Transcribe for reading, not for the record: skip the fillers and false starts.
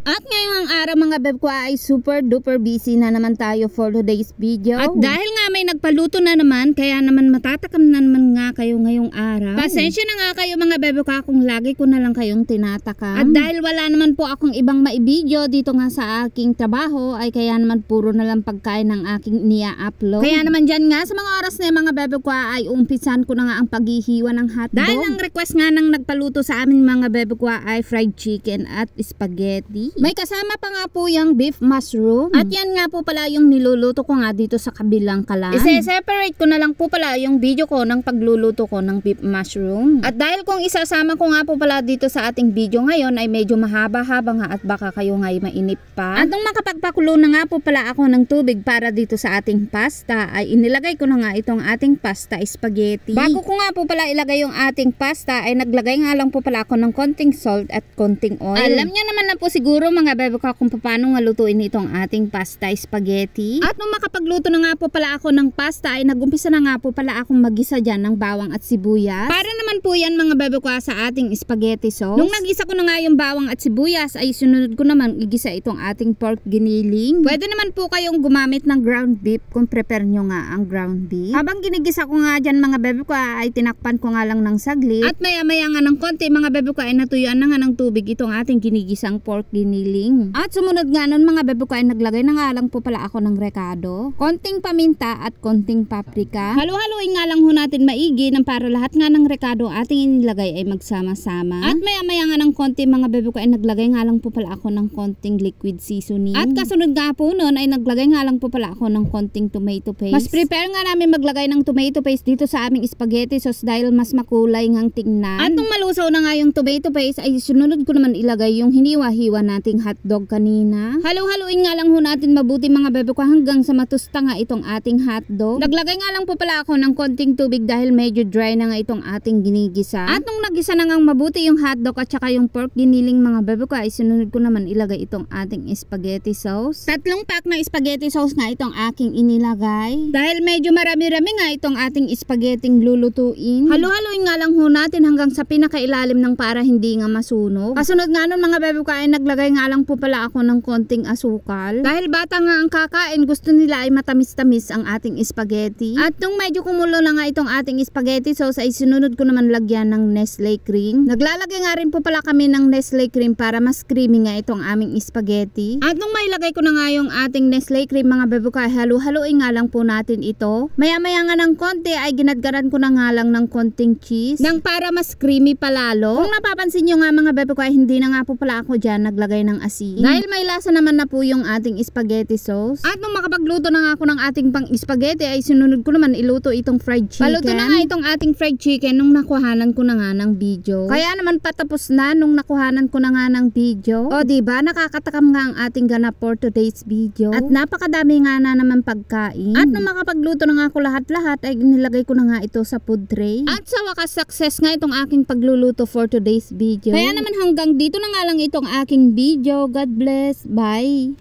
At ngayong araw mga beb ko ay super duper busy na naman tayo for today's video. At dahil nga may nagpaluto na naman, kaya naman matatakam na naman nga kayo ngayong araw. Pasensya na nga kayo mga beb ko kung lagi ko na lang kayong tinatakam. At dahil wala naman po akong ibang maibideo dito nga sa aking trabaho, ay kaya naman puro na lang pagkain ng aking nia-upload. Kaya naman dyan nga sa mga oras na yung mga beb ko ay umpisan ko na nga ang paghihiwa ng hotdog. Dahil ang request nga ng nagpaluto sa amin mga beb ko ay fried chicken at spaghetti. May kasama pa nga po yung beef mushroom. At yan nga po pala yung niluluto ko nga dito sa kabilang kalan. Ise-separate ko na lang po pala yung video ko ng pagluluto ko ng beef mushroom. At dahil kung isasama ko nga po pala dito sa ating video ngayon ay medyo mahaba-haba nga at baka kayo nga ay mainip pa. At nung makapagpakulo na nga po pala ako ng tubig para dito sa ating pasta ay inilagay ko na nga itong ating pasta spaghetti. Bago ko nga po pala ilagay yung ating pasta ay naglagay nga lang po pala ako ng konting salt at konting oil. Alam niyo naman na po siguro mga bebe ko kung paano nga lutuin itong ating pasta spaghetti. At nung makapagluto na nga po pala ako ng pasta ay nagumpisa na nga po pala akong magisa dyan ng bawang at sibuyas. Para naman po yan mga bebe ko sa ating spaghetti sauce. Nung nagisa ko na nga yung bawang at sibuyas ay sunod ko naman igisa itong ating pork giniling. Pwede naman po kayong gumamit ng ground beef kung prepare nyo nga ang ground beef. Habang ginigisa ko nga dyan mga bebe ko ay tinakpan ko nga lang ng saglit. At maya maya nga ng konti mga bebe ko ay natuyuan na nga ng tubig itong ating ginigisang pork giniling. At sumunod nga nun mga bebe ko ay naglagay na nga lang po pala ako ng rekado, konting paminta at konting paprika. Halu-haluin nga lang ho natin maigi nang para lahat nga ng rekado ating inilagay ay magsama-sama. At maya-maya nga ng konti mga bebe ko ay naglagay nga lang po pala ako ng konting liquid seasoning. At kasunod nga po nun ay naglagay nga lang po pala ako ng konting tomato paste. Mas prepare nga namin maglagay ng tomato paste dito sa aming spaghetti sauce dahil mas makulay ngang tingnan. At nung malusaw na nga yung tomato paste ay sunod ko naman ilagay yung hiniwa-hiwa nating hotdog kanina. Halu-haluin nga lang ho natin mabuti mga bebe ko hanggang sa matusta nga itong ating hotdog. Naglagay nga lang po pala ako ng konting tubig dahil medyo dry na nga itong ating ginigisa. At nung nagisa na nga mabuti yung hotdog at saka yung pork giniling mga bebe ko ay sunod ko naman ilagay itong ating spaghetti sauce. 3 pack na spaghetti sauce nga itong aking inilagay. Dahil medyo marami-rami nga itong ating spaghetti lulutuin. Halu-haluin nga lang ho natin hanggang sa pinakailalim ng para hindi nga masunog. Kasunod nga nun mga bebe ko ay naglagay nga lang po pala ako ng konting asukal. Dahil bata nga ang kakain, gusto nila ay matamis-tamis ang ating spaghetti. At nung medyo kumulo na nga itong ating spaghetti sauce ay sinunod ko naman lagyan ng Nestle cream. Naglalagay nga rin po pala kami ng Nestle cream para mas creamy nga itong aming spaghetti. At nung mailagay ko na nga yung ating Nestle cream mga bebe ko ay halu-haluin nga lang po natin ito. Maya-maya nga ng konti ay ginadgaran ko na nga lang ng konting cheese nang para mas creamy palalo. Kung napapansin nyo nga mga bebe ko ay hindi na nga po pala ako dyan naglagay ng asin. Dahil may lasa naman na po yung ating spaghetti sauce. At nung makapagluto na nga ako ng ating pang spaghetti ay sinunod ko naman iluto itong fried chicken. Paluto na nga itong ating fried chicken nung nakuhanan ko na nga ng video. Kaya naman patapos na nung nakuhanan ko na nga ng video. O diba nakakatakam nga ang ating ganap for today's video. At napakadami nga na naman pagkain. At nung makapagluto na nga ako lahat-lahat ay nilagay ko na nga ito sa food tray. At sa wakas success nga itong aking pagluluto for today's video. Kaya naman hanggang dito na nga lang itong aking video. God bless. Bye.